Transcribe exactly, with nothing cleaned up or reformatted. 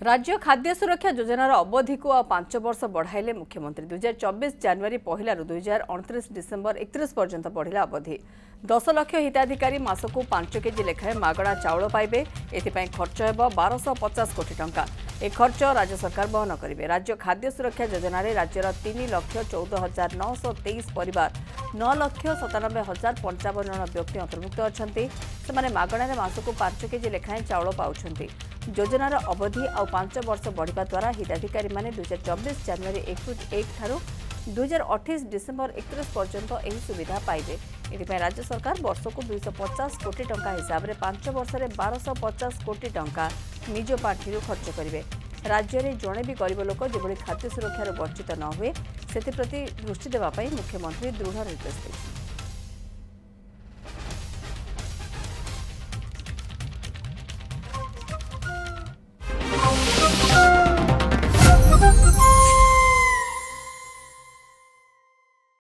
राज्य खाद्य सुरक्षा योजनार अवधि को आ पांच वर्ष बढ़ाइले मुख्यमंत्री दुई हजार चौबीस जनवरी पहला दुई हजार अणतीस डिसेम्बर एकतीस पर्यंत बढ़िला अवधि दस लक्ष हिताधिकारी मासक पांच केजी लेखाएं मागणा चाउल पाइबे एथिपाई खर्च हेब बारश पचास कोटी टंका ए खर्च राज्य सरकार वहन करेंगे। राज्य खाद्य सुरक्षा योजन राज्यर तीन लक्ष चौदह हजार नौश तेईस परिवार नौ लक्ष सतानबे हजार पंचावन जन व्यक्ति अंतर्भुक्त अच्छा से मागणारे मासक पांच केजी लेखाएं चाउल पाउछंती। योजनार अवधि आउ पांच वर्ष बढ़िबा द्वारा हिताधिकारी माने दुई हजार चौबीस जनवरी एक एक ठारू दुई हजार अठाईस डिसेम्बर एकतीस पर्यंत यह सुविधा पाइबे। एथिपाई राज्य सरकार वर्ष को दुईश पचास कोटी टंका हिसाब से पांच वर्ष में बारश पचास कोटी टंका निज पार्टी खर्च करेंगे। राज्य में जड़े भी गरीब लोक जो खाद्य सुरक्षार वंचित न हुए से दृष्टि देवाई मुख्यमंत्री दृढ़ निर्देश देते।